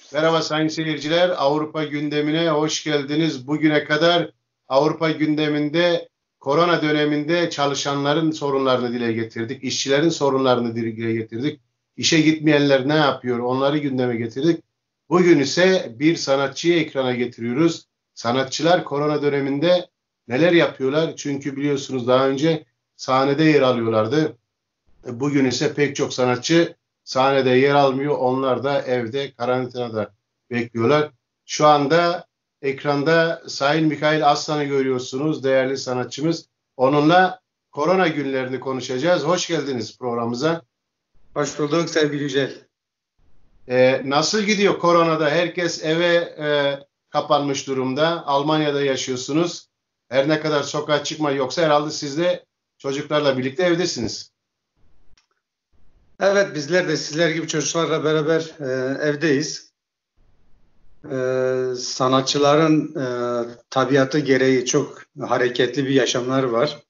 Merhaba sayın seyirciler, Avrupa gündemine hoş geldiniz. Bugüne kadar Avrupa gündeminde korona döneminde çalışanların sorunlarını dile getirdik, işçilerin sorunlarını dile getirdik. İşe gitmeyenler ne yapıyor, onları gündeme getirdik. Bugün ise bir sanatçıyı ekrana getiriyoruz. Sanatçılar korona döneminde neler yapıyorlar? Çünkü biliyorsunuz daha önce sahnede yer alıyorlardı. Bugün ise pek çok sanatçı sahnede yer almıyor. Onlar da evde karantinada bekliyorlar. Şu anda ekranda Sayın Mikail Aslan'ı görüyorsunuz, değerli sanatçımız. Onunla korona günlerini konuşacağız. Hoş geldiniz programımıza. Hoş bulduk sevgili Yücel. Nasıl gidiyor koronada? Herkes eve kapanmış durumda. Almanya'da yaşıyorsunuz. Her ne kadar sokağa çıkma yoksa herhalde siz de çocuklarla birlikte evdesiniz. Evet, bizler de sizler gibi çocuklarla beraber evdeyiz. Sanatçıların tabiatı gereği çok hareketli bir yaşamları var.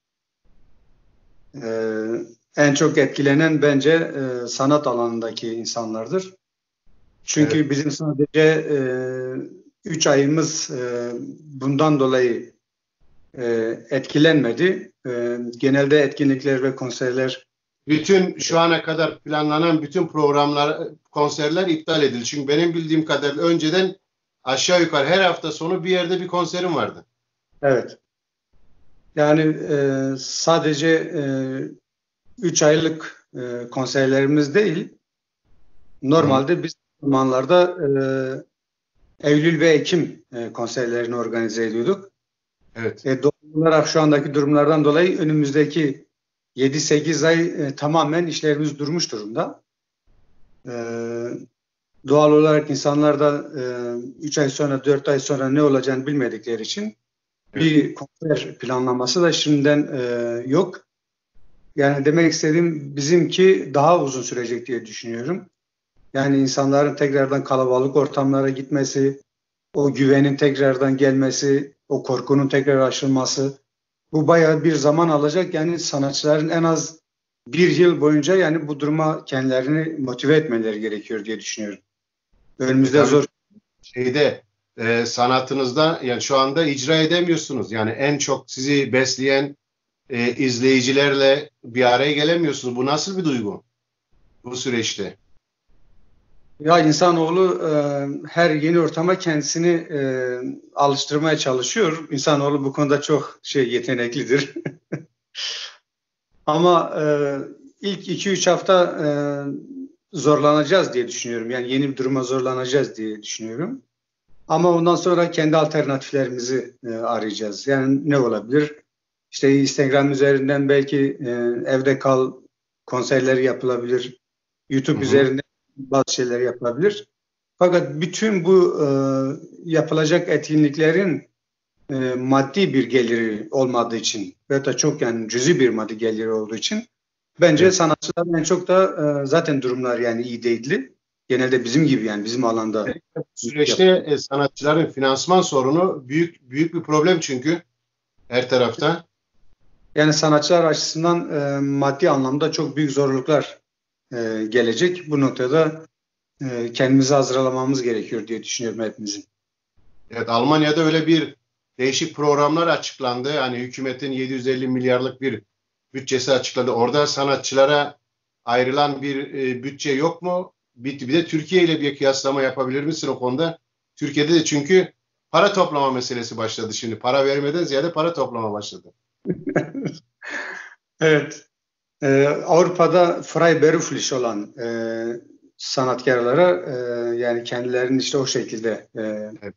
En çok etkilenen bence sanat alanındaki insanlardır. Çünkü Evet. bizim sadece 3 ayımız bundan dolayı etkilenmedi. Genelde etkinlikler ve konserler. Bütün şu ana kadar planlanan bütün programlar, konserler iptal edildi. Çünkü benim bildiğim kadarıyla önceden aşağı yukarı her hafta sonu bir yerde bir konserim vardı. Evet. Yani sadece 3 aylık konserlerimiz değil, Hı hı. normalde biz zamanlarda Eylül ve Ekim konserlerini organize ediyorduk. Evet. Doğal olarak şu andaki durumlardan dolayı önümüzdeki 7-8 ay tamamen işlerimiz durmuş durumda. E, Doğal olarak insanlar da 3 ay sonra, 4 ay sonra ne olacağını bilmedikleri için Evet. bir konser planlaması da şimdiden yok. Yani demek istediğim bizimki daha uzun sürecek diye düşünüyorum. Yani insanların tekrardan kalabalık ortamlara gitmesi, o güvenin tekrardan gelmesi, o korkunun tekrar aşılması, bu bayağı bir zaman alacak. Yani sanatçıların en az bir yıl boyunca yani bu duruma kendilerini motive etmeleri gerekiyor diye düşünüyorum. Önümüzde Tabii zor. şeyde sanatınızda yani şu anda icra edemiyorsunuz. Yani en çok sizi besleyen izleyicilerle bir araya gelemiyorsunuz. Bu nasıl bir duygu bu süreçte? Ya insanoğlu her yeni ortama kendisini alıştırmaya çalışıyor. İnsanoğlu bu konuda çok yeteneklidir. Ama ilk 2-3 hafta zorlanacağız diye düşünüyorum. Yani yeni bir duruma zorlanacağız diye düşünüyorum. Ama ondan sonra kendi alternatiflerimizi arayacağız. Yani ne olabilir? İşte Instagram üzerinden belki evde kal konserleri yapılabilir. Hı YouTube hı. üzerinden bazı şeyler yapılabilir. Fakat bütün bu yapılacak etkinliklerin maddi bir geliri olmadığı için ve da çok yani cüzi bir maddi geliri olduğu için bence Evet. sanatçıların en çok da zaten durumlar yani iyi değildi. Genelde bizim gibi yani bizim alanda Bu süreçte sanatçıların finansman sorunu büyük büyük bir problem çünkü her tarafta. yani sanatçılar açısından maddi anlamda çok büyük zorluklar gelecek. Bu noktada kendimizi hazırlamamız gerekiyor diye düşünüyorum hepimizin. Evet, Almanya'da öyle bir değişik programlar açıklandı. Hani hükümetin 750 milyarlık bir bütçesi açıkladı. Orada sanatçılara ayrılan bir bütçe yok mu? Bir de Türkiye ile bir kıyaslama yapabilir misin o konuda? Türkiye'de de çünkü para toplama meselesi başladı şimdi. Para vermeden ziyade para toplama başladı. Evet. Avrupa'da Freiberuflich olan sanatkarlara yani kendilerini işte o şekilde Evet.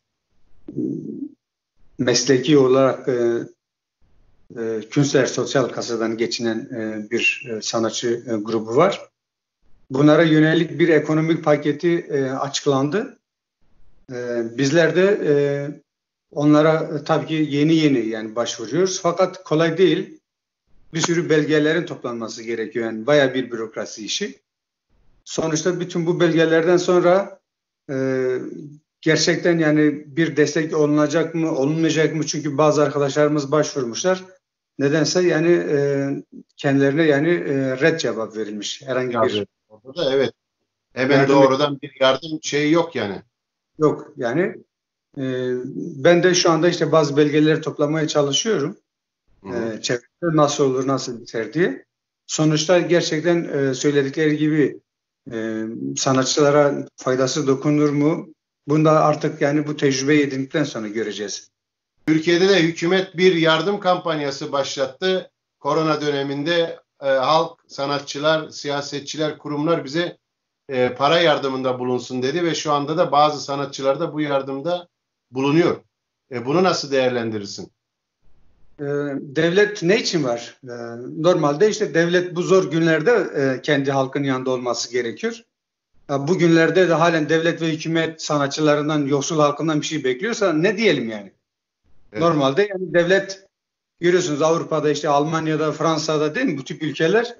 mesleki olarak Künstler Sosyal Kasa'dan geçinen bir sanatçı grubu var. Bunlara yönelik bir ekonomik paketi açıklandı. Bizler de onlara tabii ki yeni yeni yani başvuruyoruz. Fakat kolay değil. Bir sürü belgelerin toplanması gerekiyor. Yani bayağı bir bürokrasi işi. Sonuçta bütün bu belgelerden sonra gerçekten yani bir destek olunacak mı, olunmayacak mı? Çünkü bazı arkadaşlarımız başvurmuşlar. Nedense yani kendilerine yani red cevap verilmiş. Herhangi bir Orada da evet. Hemen yardım doğrudan bir yardım şeyi yok yani. yok. Yani ben de şu anda işte bazı belgeleri toplamaya çalışıyorum. Çevrede nasıl olur, nasıl biter diye. Sonuçta gerçekten söyledikleri gibi sanatçılara faydası dokunur mu? Bunu da artık yani bu tecrübeyi edindikten sonra göreceğiz. Türkiye'de de hükümet bir yardım kampanyası başlattı. Korona döneminde halk, sanatçılar, siyasetçiler, kurumlar bize para yardımında bulunsun dedi ve şu anda da bazı sanatçılar da bu yardımda bulunuyor. Bunu nasıl değerlendirirsin? Devlet ne için var? Normalde işte devlet bu zor günlerde kendi halkın yanında olması gerekiyor. Bu günlerde de halen devlet ve hükümet sanatçılarından, yoksul halkından bir şey bekliyorsa ne diyelim yani? Evet. Normalde yani devlet, görüyorsunuz Avrupa'da işte Almanya'da, Fransa'da değil mi bu tip ülkeler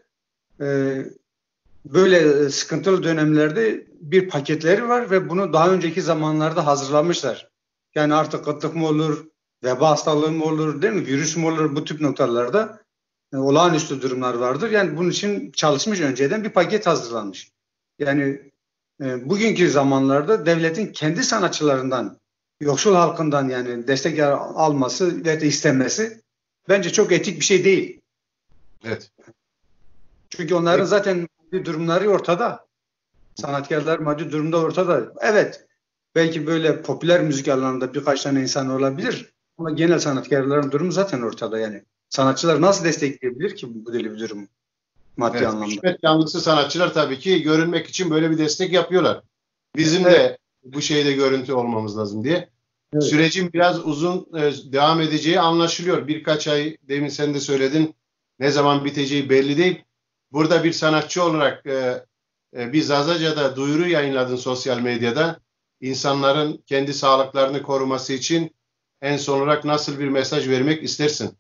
böyle sıkıntılı dönemlerde bir paketleri var ve bunu daha önceki zamanlarda hazırlamışlar. Yani artık kıtlık mı olur, veba hastalığı mı olur, değil mi? Virüs mü olur, bu tip noktalarda olağanüstü durumlar vardır. Yani bunun için çalışmış, önceden bir paket hazırlanmış. Yani bugünkü zamanlarda devletin kendi sanatçılarından, yoksul halkından yani destek alması ve de istemesi bence çok etik bir şey değil. Evet. Çünkü onların zaten maddi durumları ortada. Sanatkarlar maddi durumda ortada. Evet, belki böyle popüler müzik alanında birkaç tane insan olabilir ama genel sanatkarların durumu zaten ortada yani. Sanatçılar nasıl destekleyebilir ki bu böyle bir durum maddi anlamda? Hizmet yanlısı sanatçılar tabii ki görünmek için böyle bir destek yapıyorlar. Bizim de bu şeyde görüntü olmamız lazım diye. Evet. Sürecin biraz uzun devam edeceği anlaşılıyor. Birkaç ay, demin sen de söyledin, ne zaman biteceği belli değil. Burada bir sanatçı olarak bir Zazaca'da duyuru yayınladın sosyal medyada. İnsanların kendi sağlıklarını koruması için en son olarak nasıl bir mesaj vermek istersin?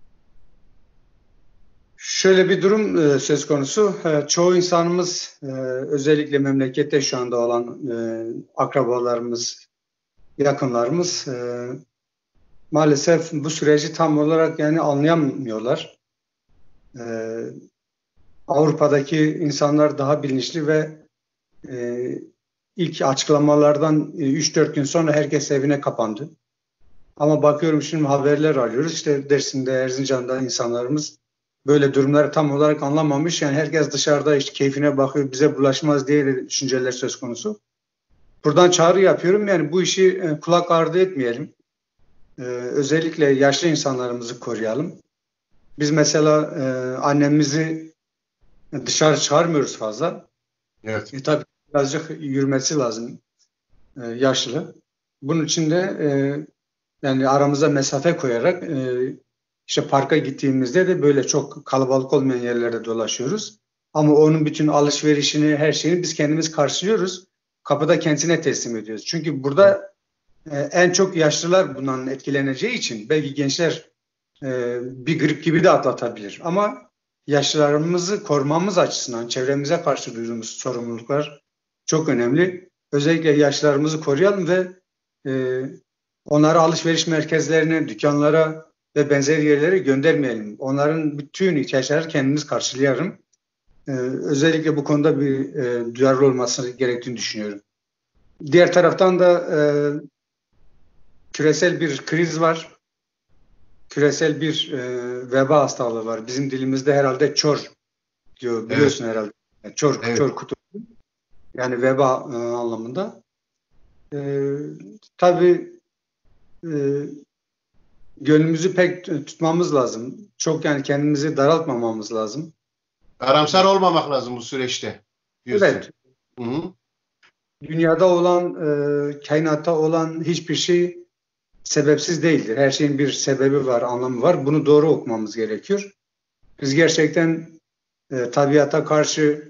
Şöyle bir durum söz konusu. Çoğu insanımız özellikle memlekette şu anda olan akrabalarımız, yakınlarımız maalesef bu süreci tam olarak yani anlayamıyorlar. Avrupa'daki insanlar daha bilinçli ve ilk açıklamalardan 3-4 gün sonra herkes evine kapandı. Ama bakıyorum şimdi haberler alıyoruz. İşte Dersim'de, Erzincan'da insanlarımız böyle durumları tam olarak anlamamış. Yani herkes dışarıda işte keyfine bakıyor, bize bulaşmaz diye de düşünceler söz konusu. Buradan çağrı yapıyorum. Yani bu işi kulak ardı etmeyelim. Özellikle yaşlı insanlarımızı koruyalım. Biz mesela annemizi dışarı çıkarmıyoruz fazla. Evet. Tabii birazcık yürümesi lazım yaşlı. Bunun için de yani aramıza mesafe koyarak işte parka gittiğimizde de böyle çok kalabalık olmayan yerlerde dolaşıyoruz. Ama onun bütün alışverişini, her şeyini biz kendimiz karşılıyoruz. Kapıda kendisine teslim ediyoruz. Çünkü burada en çok yaşlılar bundan etkileneceği için belki gençler bir grip gibi de atlatabilir. Ama yaşlılarımızı korumamız açısından çevremize karşı duyduğumuz sorumluluklar çok önemli. Özellikle yaşlılarımızı koruyalım ve onları alışveriş merkezlerine, dükkanlara ve benzeri yerlere göndermeyelim. Onların bütün ihtiyaçları kendimiz karşılayalım. Özellikle bu konuda bir duyarlı olması gerektiğini düşünüyorum. Diğer taraftan da küresel bir kriz var. Küresel bir veba hastalığı var. Bizim dilimizde herhalde çor diyor. Biliyorsun herhalde. Çor, evet. Çor kutu. Yani veba anlamında. Tabii gönlümüzü pek tutmamız lazım. Çok yani kendimizi daraltmamamız lazım. Karamsar olmamak lazım bu süreçte diyorsun. Evet. Hı-hı. Dünyada olan, kainatta olan hiçbir şey sebepsiz değildir. Her şeyin bir sebebi var, anlamı var. Bunu doğru okumamız gerekiyor. Biz gerçekten tabiata karşı,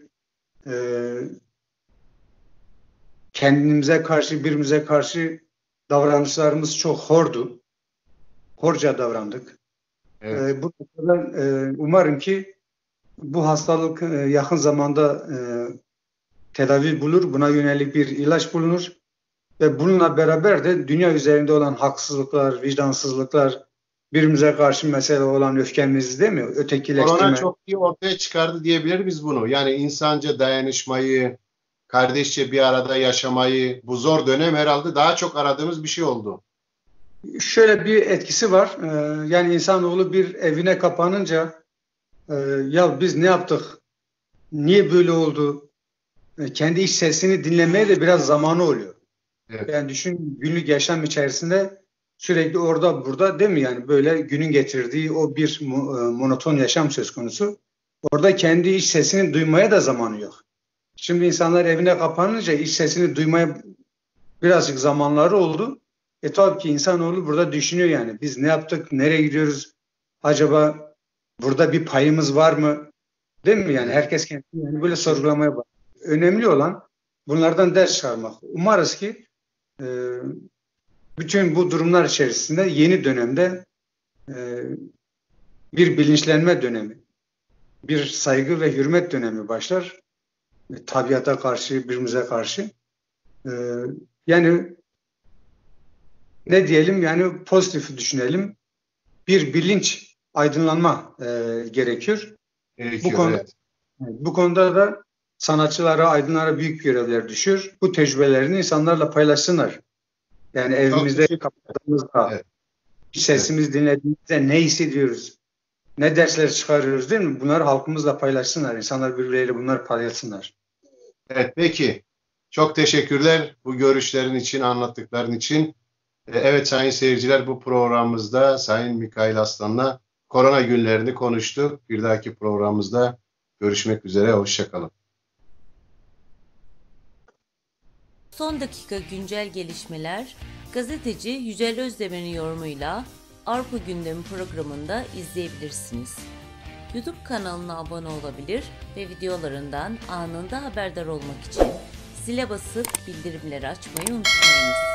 kendimize karşı, birbirimize karşı davranışlarımız çok hordu. Horca davrandık. Evet. Bu umarım ki bu hastalık yakın zamanda tedavi bulur, buna yönelik bir ilaç bulunur ve bununla beraber de dünya üzerinde olan haksızlıklar, vicdansızlıklar, birbirimize karşı mesele olan öfkemiz değil mi? Ötekileştirme. Korona çok iyi ortaya çıkardı diyebilir miyiz bunu? Yani insanca dayanışmayı, kardeşçe bir arada yaşamayı, bu zor dönem herhalde daha çok aradığımız bir şey oldu. Şöyle bir etkisi var. Yani insanoğlu bir evine kapanınca ya biz ne yaptık? Niye böyle oldu? Kendi iç sesini dinlemeye de biraz zamanı oluyor. Evet. Yani düşün, günlük yaşam içerisinde sürekli orada burada, değil mi? Yani böyle günün getirdiği o bir monoton yaşam söz konusu. Orada kendi iç sesini duymaya da zamanı yok. Şimdi insanlar evine kapanınca iç sesini duymaya birazcık zamanları oldu. Tabii ki insanoğlu burada düşünüyor yani. Biz ne yaptık? Nereye gidiyoruz? Acaba burada bir payımız var mı? Değil mi? Yani herkes kendini yani böyle sorgulamaya başlıyor. Önemli olan bunlardan ders çıkarmak. Umarız ki bütün bu durumlar içerisinde yeni dönemde bir bilinçlenme dönemi, bir saygı ve hürmet dönemi başlar. Tabiata karşı, birbirimize karşı. Yani ne diyelim, yani pozitif düşünelim. Bir bilinç, aydınlanma gerekiyor. Evet. Bu konuda da sanatçılara, aydınlara büyük görevler düşüyor. Bu tecrübelerini insanlarla paylaşsınlar. Yani evimizde kapattığımızda, Evet. sesimiz dinlediğimizde ne hissediyoruz? Ne dersler çıkarıyoruz, değil mi? Bunları halkımızla paylaşsınlar. İnsanlar birbirleriyle bunları paylaşsınlar. Evet, peki. Çok teşekkürler bu görüşlerin için, anlattıkların için. Evet sayın seyirciler, bu programımızda Sayın Mikail Aslan'la korona günlerini konuştuk. Bir dahaki programımızda görüşmek üzere. Hoşça kalın. Son dakika güncel gelişmeler, gazeteci Yücel Özdemir'in yorumuyla Avrupa Gündemi programında izleyebilirsiniz. YouTube kanalına abone olabilir ve videolarından anında haberdar olmak için zile basıp bildirimleri açmayı unutmayınız.